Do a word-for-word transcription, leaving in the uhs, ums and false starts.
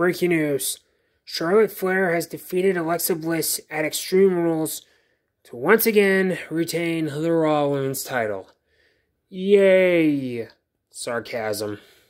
breaking news. Charlotte Flair has defeated Alexa Bliss at Extreme Rules to once again retain the Raw Women's title. Yay! Sarcasm.